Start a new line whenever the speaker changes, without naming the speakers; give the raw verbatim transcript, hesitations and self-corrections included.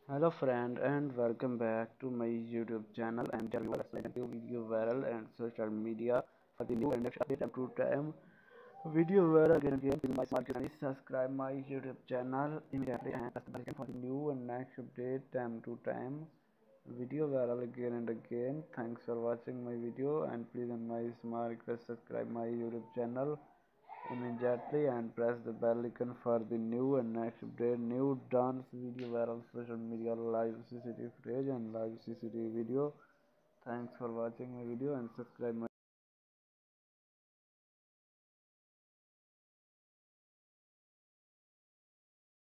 Hello friend and welcome back to my YouTube channel. I am Jalil explaining new video viral and social media for the new and next update time to time. Video viral again again. Please my smart channel. Subscribe my YouTube channel immediately and press the bell icon for the new and next update time to time. Video viral again and again. Thanks for watching my video and please on my smart request subscribe my YouTube channel immediately and press the bell icon for the new and next update. New dance video viral social media live C C T V footage and live C C T V video. Thanks for watching my video and subscribe my